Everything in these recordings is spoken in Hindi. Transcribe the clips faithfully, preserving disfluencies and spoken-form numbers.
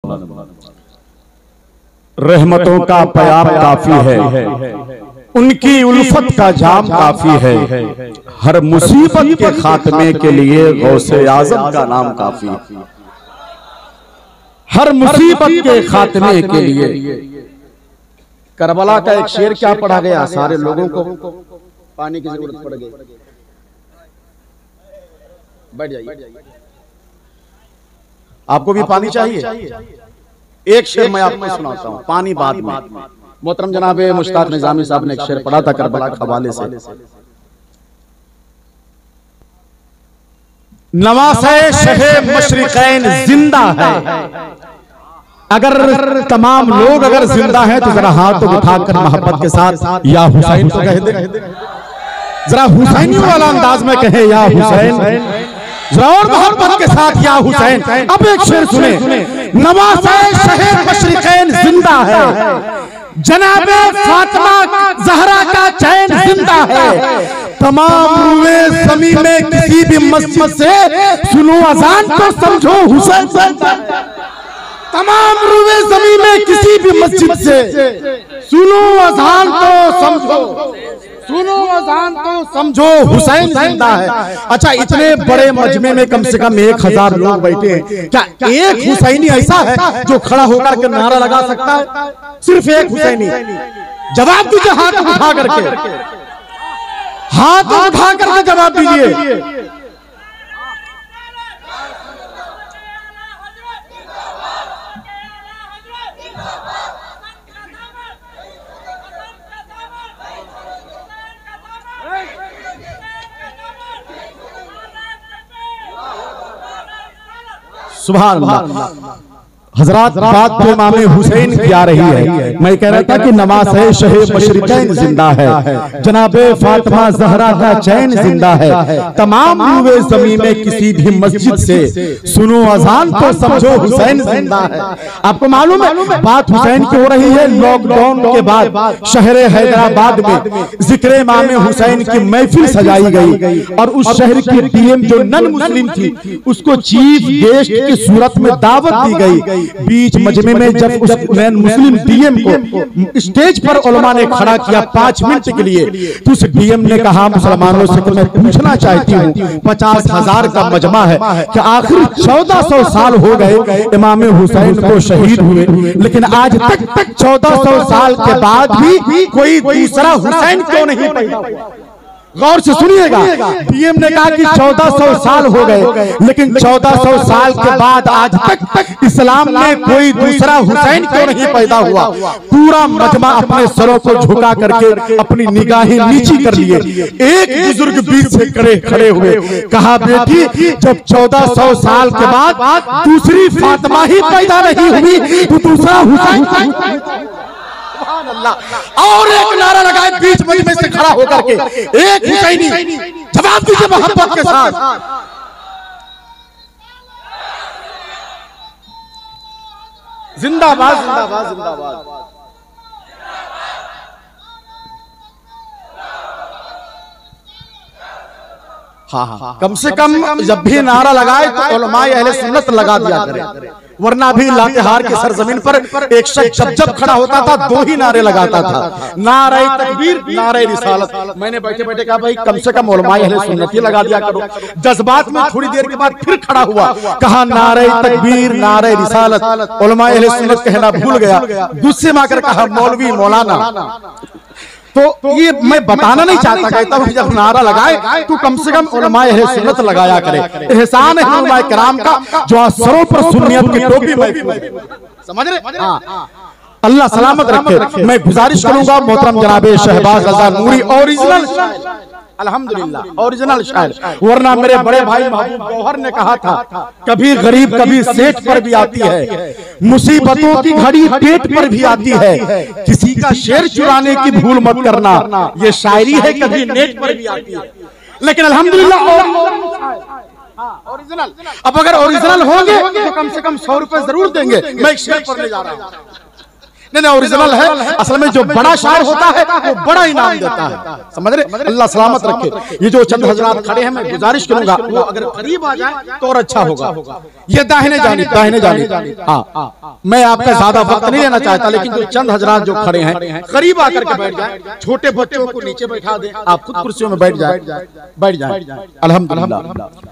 रहमतों का प्यार काफी है, उनकी उल्फत का जाम काफी है, हर मुसीबत के खात्मे के लिए गौसे आजम का नाम काफी है। हर मुसीबत के खात्मे के लिए। करबला का एक शेर क्या पढ़ा गया, सारे लोगों को पानी की जरूरत पड़ गई। बैठ जाइए, आपको भी पानी चाहिए। एक शेर मैं आपको सुनाता हूँ, पानी बाद में। मोहतरम जनाब मुश्ताक निजामी साहब ने एक शेर पढ़ा था करबला के हवाले से। नवासे शहे मशरिकैन जिंदा है। अगर तमाम लोग अगर जिंदा हैं तो जरा हाथ उठाकर मोहब्बत के साथ या हुसैन तो कह दे, जरा हुसैनी वाला अंदाज में कहे या हुसैन, जरा और मोहब्बत के साथ या हुसैन। अब एक शेर सुने, नवासे शहे मशरिकैन जिंदा है, जनाबे फातिमा जहरा का चैन जिंदा है, तमाम रूए ज़मीन में किसी भी मस्जिद से सुनो अजान तो समझो हुसैन। तमाम रूए ज़मीन में किसी भी मस्जिद से सुनो अजान तो समझो, सुनो अजान तो समझो हुसैन जिंदा है। अच्छा, इतने बड़े मजमे में कम से कम एक हजार लोग बैठे हैं, क्या एक हुसैनी ऐसा है जो खड़ा होकर के नारा लगा सकता है? सिर्फ एक हुसैनी। जवाब दीजिए, हाथ उठा करके, हाथ उठा करके जवाब दीजिए। सुभान अल्लाह। हजरात, बात तो इमाम हुसैन की आ रही है। मैं कह रहा था कि नमाज है शहे मशरिकैन जिंदा है, जनाबे फातिमा जहरा का चैन जिंदा है, तमाम रूए ज़मीन में किसी भी मस्जिद से सुनो अजान तो समझो हुसैन जिंदा है। आपको मालूम है बात हुसैन की हो रही है। लॉकडाउन के बाद शहर हैदराबाद में जिक्र इमाम हुसैन की महफिल सजाई गई और उस शहर की डीएम जो नन मुस्लिम थी उसको चीफ गेस्ट की सूरत में दावत दी गई। बीच मजमे में जब उस नैन मुस्लिम डीएम को स्टेज पर उलमा ने खड़ा किया पांच मिनट के लिए, तो उस डीएम ने कहा मुसलमानों से कि मैं पूछना चाहती हूँ, पचास हजार का मजमा है कि आखिर चौदह सौ साल हो गए इमाम हुसैन को शहीद हुए, लेकिन आज तक तक चौदह सौ साल के बाद भी कोई दूसरा हुसैन क्यों नहीं पैदा हुआ? गौर से सुनिएगा। डीएम ने कहा कि चौदह सौ साल हो गए, लेकिन चौदह सौ साल के बाद आज तक तक इस्लाम में कोई दूसरा हुसैन क्यों नहीं पैदा हुआ? पूरा मजमा अपने सरों को झुका करके अपनी निगाहें नीची कर लिए। एक बुजुर्ग बीच से खड़े खड़े हुए, कहा बेटी जब चौदह सौ साल के बाद दूसरी फातिमा ही पैदा नहीं हुई तो दूसरा हुसैन। और एक नारा लगाए बीच मजमे से खड़ा होकर के, एक हुसैनी। जवाब दीजिए मोहब्बत के साथ। जिंदाबाद, जिंदाबाद, जिंदाबाद। हाँ हाँ, कम से कम जब भी नारा लगाए तो उलमाए अहले सुन्नत लगा दिया करें, वरना भी लातेहार के सरजमीन पर एक शख्स जब जब खड़ा होता था दो ही नारे लगाता था, नारे तकबीर, नारे रिसालत। मैंने बैठे बैठे कहा भाई कम से कम उलमाए अहले सुन्नत ही लगा दिया करो। जज्बात में थोड़ी देर के बाद फिर खड़ा हुआ, कहा नारे तकबीर, नारे रिसालत। उलमाए अहले सुन्नत कहना भूल गया, गुस्से में आकर कहा मौलवी मौलाना। तो ये मैं बताना नहीं चाहता, कहता हूँ जब नारा लगाए तो कम से कम उलमाए अहले सुन्नत लगाया करे। एहसान है उलमाए किराम का जो सरों पर सुन्नियत की टोपी महफूज। समझ रहे? हाँ, अल्लाह सलामत रखे। मैं गुजारिश करूंगा मोहतरम जनाबे शहबाज रजा नूरी ओरिजिनल अल्हम्दुलिल्लाह ओरिजिनल शायर, वरना मेरे बड़े भाई महबूब गौहर ने कहा था कभी गरीब कभी सेठ पर भी आती है, मुसीबतों की घड़ी पेट पर भी आती है, किसी का शेर चुराने की भूल मत करना, ये शायरी है कभी नेट पर भी आती है। लेकिन अल्हम्दुलिल्लाह ओरिजिनल। अब अगर ओरिजिनल होंगे तो कम से कम सौ रुपए जरूर देंगे। मैं एक शेर पढ़ने जा रहा हूँ। नहीं नहीं ओरिजिनल है। असल में जो बड़ा शायर होता है वो बड़ा इनाम देता है, समझ रहे। अल्लाह सलामत रखे। ये जो चंद हजरात खड़े हैं, मैं गुजारिश करूंगा वो अगर करीब आ जाए तो और अच्छा होगा। ये दाहिने जानी दाहिने जानी हाँ, मैं आपका ज्यादा वक्त नहीं लेना चाहता, लेकिन जो चंद हजरात जो खड़े हैं करीब आकर के बैठ जाए। छोटे बच्चों को नीचे बैठा दें, आप खुद कुर्सियों में बैठ जाए बैठ जाए अल्हम्दुलिल्लाह।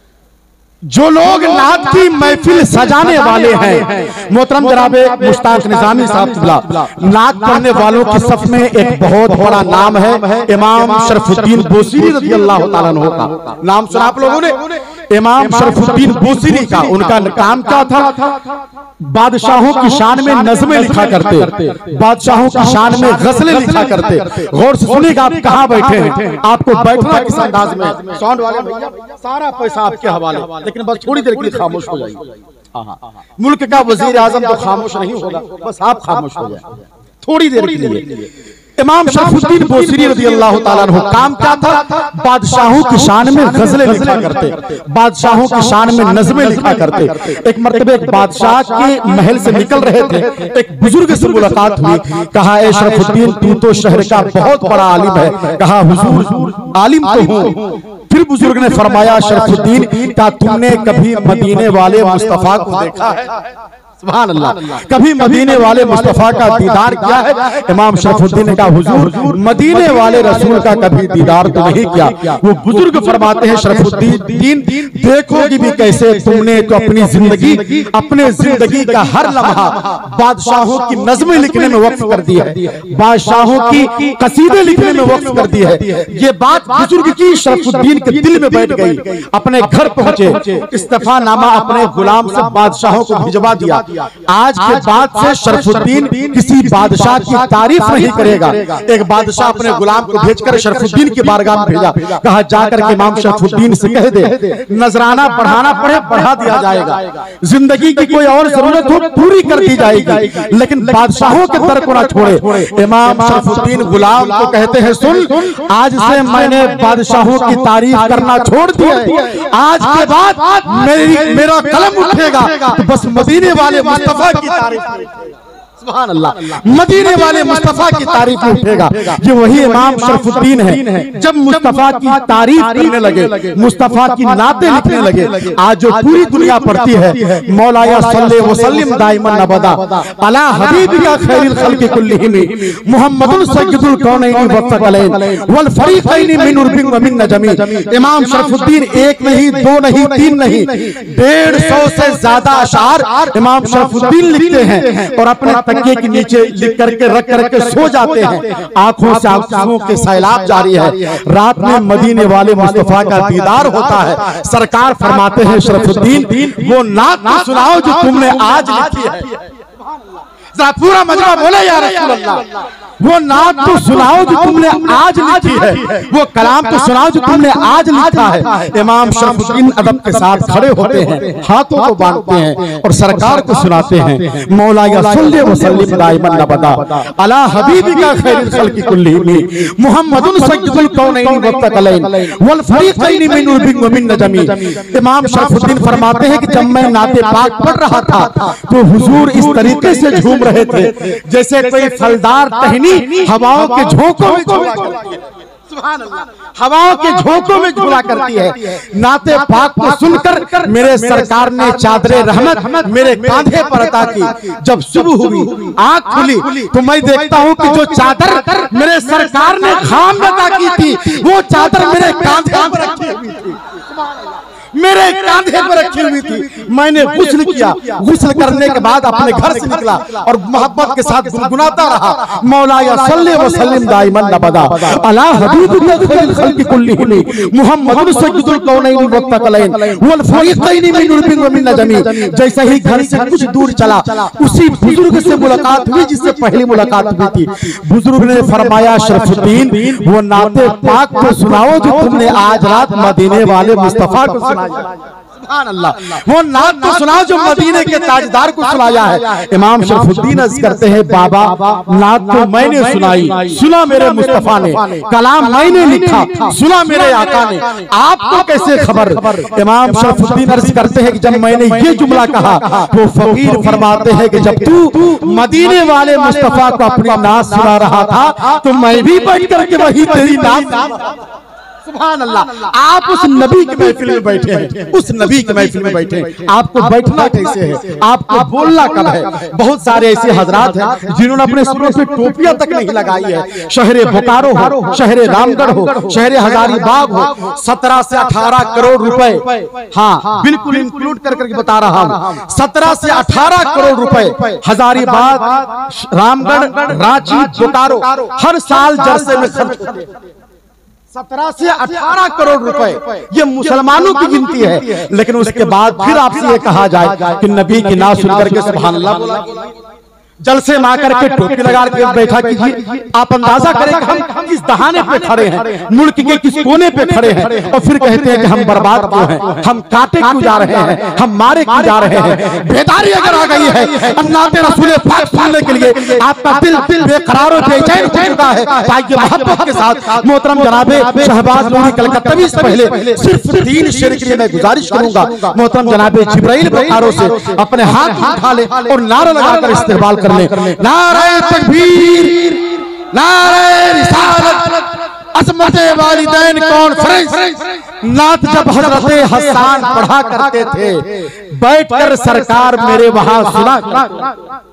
जो लोग नात की महफिल सजाने वाले हैं, मोहतरम जनाबे मुश्ताक निजामी साहब, नात पढ़ने वालों की सफ में एक बहुत बड़ा नाम है, इमाम शरफुद्दीन बोसीरी रज़ी अल्लाह ताला अन्हु का। नाम सुना आप लोगों ने? इमाम शरफुद्दीन बोसीरी का। उनका काम क्या था? बादशाहों की शान में नज़में लिखा करते, बादशाहों की शान में गज़लें लिखा करते। गौर से सुनिएगा, आप कहाँ बैठे हैं, आपको बैठना किस अंदाज में। साउंड वाले भैया, सारा पैसा आपके हवाले, लेकिन बस थोड़ी देर के लिए खामोश हो जाइए। मुल्क का वजीर आजम तो खामोश नहीं होगा, बस आप खामोश हो जाए थोड़ी देर के लिए। इमाम शरफुद्दीन बोसीरी रज़ी अल्लाह ताला अन्हु काम क्या था? बादशाहों की शान में गजलें लिखा करते, बादशाहों की शान में नज़में लिखा करते। एक मर्तबे एक बादशाह के महल से निकल रहे थे, एक बुजुर्ग से मुलाकात हुई। कहा, ए शरफुद्दीन, तू तो शहर का बहुत बड़ा आलिम है। कहा, हुजूर आलिम तो हूँ। फिर बुजुर्ग ने फरमाया, शरफुद्दीन, क्या तुमने कभी मदीने वाले मुस्तफा को देखा है? सुभान अल्लाह, कभी मदीने वाले मुस्तफा का दीदार किया है? इमाम शरफुद्दीन ने कहा, हुजूर मदीने वाले रसूल का कभी दीदार तो नहीं किया। वो बुजुर्ग फरमाते हैं, शरफुद्दीन देखोगी भी कैसे, तुमने तो अपनी जिंदगी अपने जिंदगी का हर लम्हा बादशाहों की नज़में लिखने में वक्फ कर दी है, बादशाहों की कसीदे लिखने में वक्फ कर दी है। ये बात बुजुर्ग की शरफुद्दीन के दिल में बैठ गई। अपने घर पहुंचे, इस्तीफानामा अपने गुलाम से बादशाहों को भिजवा दिया। आज के बाद से शरफुद्दीन किसी बादशाह की तारीफ नहीं करेगा। एक बादशाह अपने गुलाम को भेजकर शरफुद्दीन की बारगाह में भेजा। कहा, जाकर के इमाम शरफुद्दीन से कह दे, नजराना बढ़ाना पड़े बढ़ा दिया जाएगा, जिंदगी की कोई और जरूरत हो पूरी कर दी जाएगी, लेकिन बादशाहों के दर को ना छोड़े। इमाम शरफुद्दीन गुलाम को कहते हैं, सुन, आज से मैंने बादशाहों की तारीफ करना छोड़ दिया है। आज के बाद मेरी मेरा कलम उठेगा तो बस मदीने वाले मुस्तफा की तारीफ, सुभान अल्लाह, मदीने वाले मुस्तफा की तारीफ उठेगा। ये वही इमाम शरफुद्दीन है। जब मुस्तफा की तारीफ करने लगे, मुस्तफा की नाते लिखने लगे, आज जो पूरी दुनिया पढ़ती है, मौलाया सल्ले व सल्लिम दाइमन अबदा अला हबीबिका खैरिल खल्क़ि कुल्लिहिम मुहम्मदुन सय्यिदुल कौनैनि वफ़क़लैन वल फरीक़ैनि मिन उर्बिन व मिन नजमी। इमाम शरफुद्दीन एक नहीं, दो नहीं, तीन नहीं, डेढ़ सौ से ज्यादा अशार इमाम शरफुद्दीन लिखते हैं और अपने तकिए के नीचे लिख करके रख करके सो जाते हैं। आंखों से आंसुओं के सैलाब जारी है। रात में मदीने वाले मुस्तफा का दीदार होता है। सरकार फरमाते हैं, शरफुद्दीन, वो नात तो सुनाओ जो तुमने आज लिखी है। जरा पूरा मजमा बोले या रसूल अल्लाह। वो नात तो सुनाओ जो तुमने आज लिखी है, वो कलाम तो सुनाओ जो तुमने आज लिखा है। इमाम शरफुद्दीन अदब के साथ खड़े होते हैं, हाथों को बांधते हैं और सरकार को सुनाते हैं, मौलाया सल्ले व सल्लिम दाइमन अबदा अला हबीबिका खैरिल खल्क़ि कुल्लिहिम मुहम्मदुन सय्यिदुल कौनैनि वफ़क़लैन वल फरीक़ैनि मिन उर्बिन व मिन नजमी। इमाम शरफुद्दीन फरमाते हैं कि जब मैं नाते पाक पढ़ रहा था तो हुजूर इस तरीके से झूम रहे थे जैसे कोई फलदार टहनी हवाओं के झोंकों में झूला करती है। सुभान अल्लाह, हवाओं के झोंकों में झूला करती है। नाते पाक को सुनकर मेरे सरकार ने चादरे रहमत मेरे कांधे पर अता की। जब सुबह हुई, आंख खुली तो मैं देखता हूँ कि जो चादर मेरे सरकार ने खाम में अता की थी, वो चादर मेरे कांधे पर रखी हुई थी, मेरे कांधे पर रखी हुई थी। मैंने गुस्ल किया, गुस्ल करने के बाद अपने घर से निकला और मोहब्बत के साथ गुनगुनाता रहा, मौलाया सल्ले व सल्लिम दाइमन अबदा अला हबीबिका खैरिल खल्क़ि कुल्लिहिम मुहम्मदुन सय्यिदुल कौनैनि वफ़क़लैन वल फरीक़ैनि मिन उर्बिन व मिन नजमी। जैसे ही घर से कुछ दूर चला, उसी बुजुर्ग से मुलाकात हुई जिससे पहली मुलाकात हुई थी। बुजुर्ग ने फरमाया, शरफुद्दीन, वो नाते पाक को सुनाओ जो तुमने आज रात मदीने वाले मुस्तफा को सुनाया। सुभान अल्लाह। वो नात तो सुनाओ जो मदीने के ताजदार को सुनाया है। इमाम शरफुद्दीन अर्ज करते हैं बाबा नात तो मैंने सुनाई, सुना मेरे मुस्तफा ने, कलाम मैंने लिखा, सुना मेरे आका ने, आपको कैसे खबर। इमाम शरफुद्दीन अर्ज करते हैं कि जब मैंने ये जुमला कहा तो फकीर फरमाते हैं कि जब तू मदीने वाले मुस्तफा को अपनी नात सुना रहा था तो मैं भी बैठ करके वही तेरी नात। सुभान अल्लाह। आप उस नबी की महफिल में बैठे हैं, उस नबी की महफिल में बैठे हैं, आपको बैठना कैसे है, आपको बोलना कब है। बहुत सारे ऐसे हजरात हैं जिन्होंने अपने सिरों पे टोपियां तक नहीं लगाई है। शहरे बोकारो हो, शहरे रामगढ़ हो, शहरे हजारीबाग हो, सत्रह से अठारह करोड़ रुपए, हाँ बिल्कुल इंक्लूड कर करके बता रहा हूँ, सत्रह से अठारह करोड़ रुपए हजारीबाग, रामगढ़, रांची, बोकारो हर साल जलसे में खर्च होते हैं। सत्रह से अठारह करोड़ रुपए ये मुसलमानों की गिनती है। लेकिन उसके बाद फिर आपसे ये कहा जाए कि नबी की नात सुन करके सुभान अल्लाह बोला, जलसे में आकर के टोपी लगा के बैठा कीजिए। आप अंदाजा करें कि हम किस दहाने पे खड़े हैं, मुल्क के किस कोने पे खड़े हैं, और फिर कहते हैं कि हम बर्बाद क्यों हैं, हम काटे क्यों जा रहे हैं, हम मारे क्यों जा रहे हैं। बेदारी अगर आ गई है अल्लाह के रसूल पाक सुनने के लिए, आपका दिल दिल बेकरार और बेचैन हो चुका है, ताकि मोहब्बत के साथ मोहतरम जनाबे शहबाज नूरी कलकत्तवी से पहले सिर्फ तीन शेर के लिए मैं गुजारिश करूंगा, मोहतरम जनाबे जिब्राइल बुखारो से अपने हाथ उठा ले और नारा लगाकर इस्तेमाल कर ले, नारे तकबीर, नारे रिसालत, अज़मते वालिदैन कॉन्फ्रेंस। नात जब हजरते हसन पढ़ा करते थे बैठकर सरकार मेरे वहां सुना।